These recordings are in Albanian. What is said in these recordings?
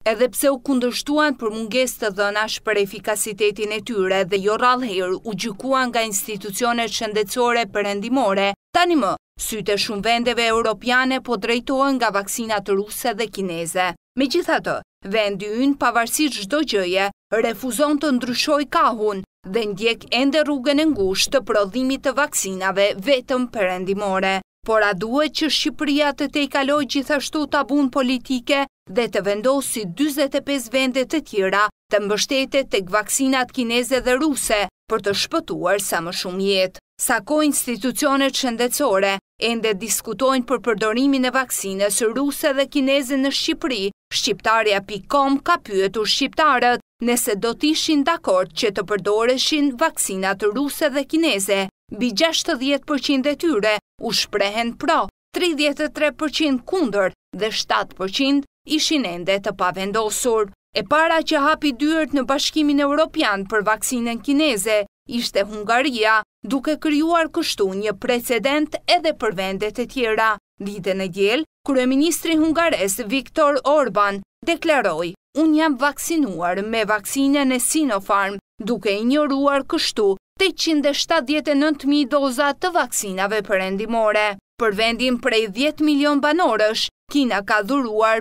edhe pse u kundërshtuan për mungesë të dhënash për efikasitetin e tyre dhe jo rrallëherë u gjykuan nga institucionet shëndetësore perëndimore, tani më sytë e shumë vendeve evropiane po drejtohen nga vaksinat ruse dhe kineze. Megjithatë, vendi ynë pavarësisht çdo gjëje refuzon të ndryshojë kahun dhe ndjek ende rrugën e ngushtë të prodhimit të vaksinave vetëm perëndimore. Por a duhet që Shqipëria të tejkalojë gjithashtu tabun politike dhe të vendosi 45 vende të tjera të mbështetet tek vaksinat kineze dhe ruse për të shpëtuar sa më shumë jetë? Sa kohë institucionet shëndetësore ende diskutojnë për përdorimin e vaksinës ruse dhe kineze në Shqipëri, shqiptarja.com ka pyetur shqiptarët nëse do t'ishin dakord që të përdoreshin vaksinat ruse dhe kineze. Mbi 60% e tyre u shprehen pro, 33% kundër dhe 7% ishin ende të pavendosur. E para që hapi dyert në Bashkimin Evropian për vaksinën kineze ishte Hungaria, duke krijuar kështu një precedent edhe për vendet e tjera. Ditën e diel, kryeministri hungares Viktor Orban deklaroi: "Unë jam vaksinuar me vaksinën e Sinopharm", duke injoruar kështu 879.000 doza të vaksinave perëndimore. Për vendin prej 10 milion banorësh, Kina ka dhuruar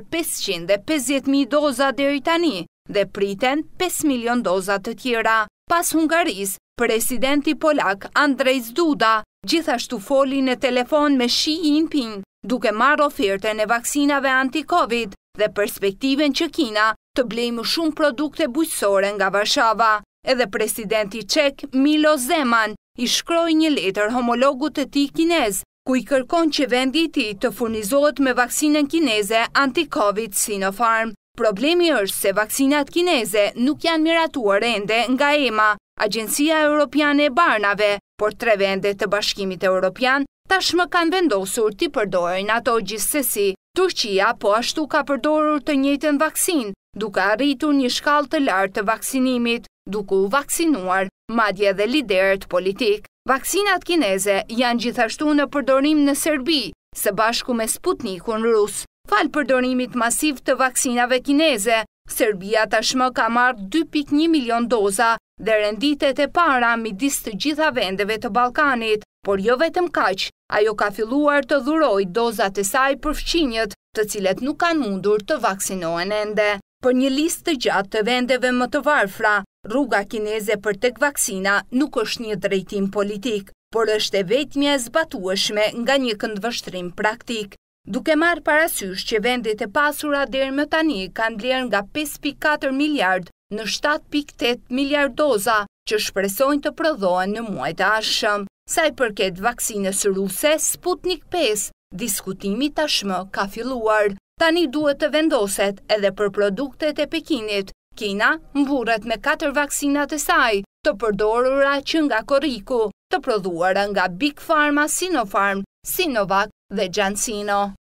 550.000 doza deri tani dhe priten 5 milion doza të tjera. Pas Hungarisë, presidenti polak Andrzej Duda gjithashtu foli në telefon me Xi Jinping, duke marrë ofertën e vaksinave anti-Covid dhe perspektiven që Kina të blejë më shumë produkte bujqësore nga Varshava. Edhe presidenti çek Milos Zeman i shkroi një letër homologut të tij kinez, ku i kërkon që vendi i tij të furnizohet me vaksinën kineze anti-Covid Sinopharm. Problemi është se vaksinat kineze nuk janë miratuar ende nga EMA, agjencia evropiane e barnave, por 3 vende të Bashkimit Evropian tashmë kanë vendosur t'i përdorin ato gjithsesi. Turqia po ashtu ka përdorur të njëjtën vaksinë, duke arritur një shkallë të lartë të vaksinimit, duke u vaksinuar madje edhe liderët politik. Vaksinat kineze janë gjithashtu në përdorim në Serbi, së bashku me Sputnikun rus. Fal përdorimit masiv të vaksinave kineze, Serbia tashmë ka marrë 2.1 milion doza dhe renditet e para midis të gjitha vendeve të Ballkanit, por jo vetëm kaq, ajo ka filluar të dhurojë dozat e saj për fqinjët, të cilët nuk kanë mundur të vaksinohen ende. Për një listë të gjatë të vendeve më të varfra, rruga kineze për tek vaksina nuk është një drejtim politik, por është e vetmja e zbatueshme nga një këndvështrim praktik. Duke marrë parasysh që vendet e pasura deri më tani kanë blerë nga 5.4 miliard në 7.8 miliard doza që shpresojnë të prodhohen në muajt e ardhshëm. Sa i përket vaksinës ruse Sputnik V, diskutimi tashmë ka filluar. Tani duhet të vendoset edhe për produktet e Pekinit. Kina mburret me 4 vaksinat e saj, të përdorura që nga Korriku, të prodhuara nga Big Pharma, Sinopharm, Sinovac dhe Janssen.